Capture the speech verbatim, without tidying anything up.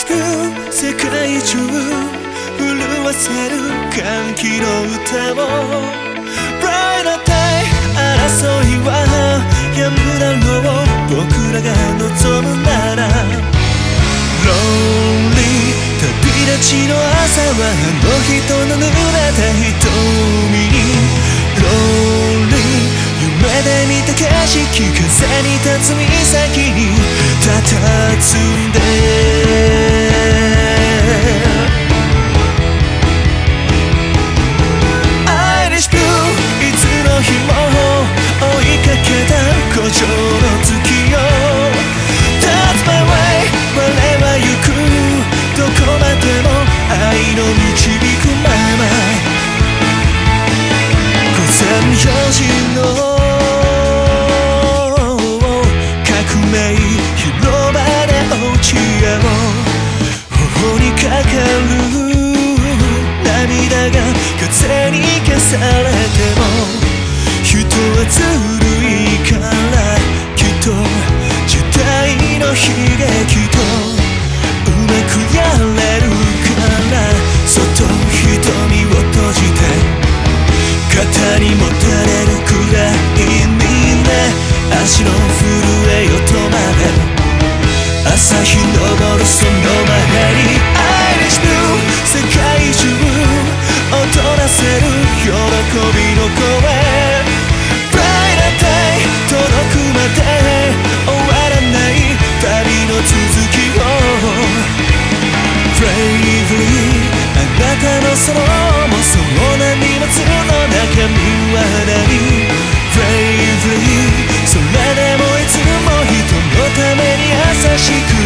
しく世界中震わせる歓喜の歌を Bright Day 争いはやむだろう僕らが望むなら Lonely 旅立ちの朝はあの人の濡れた瞳に Lonely 夢で見た景色風に立つ岬に佇んでIrish Blue いつの日も追いかけた古城の月よ That's my way 我は行くどこまでも愛の導くまま午前よじの革命広場で落ち合おう頬にかかる涙が風に消されても人はずるいからきっと時代の悲劇とうまくやれるからそっと瞳を閉じて肩に持たれるくらいにね足の震えよ止まれ朝日昇るその前に Irish Blue 世界中踊らせる喜びの声 Bright Day 届くまで終わらない旅の続きを Bravely あなたのその重そうな荷物の中身は何 Bravely それでもいつも人のために優しく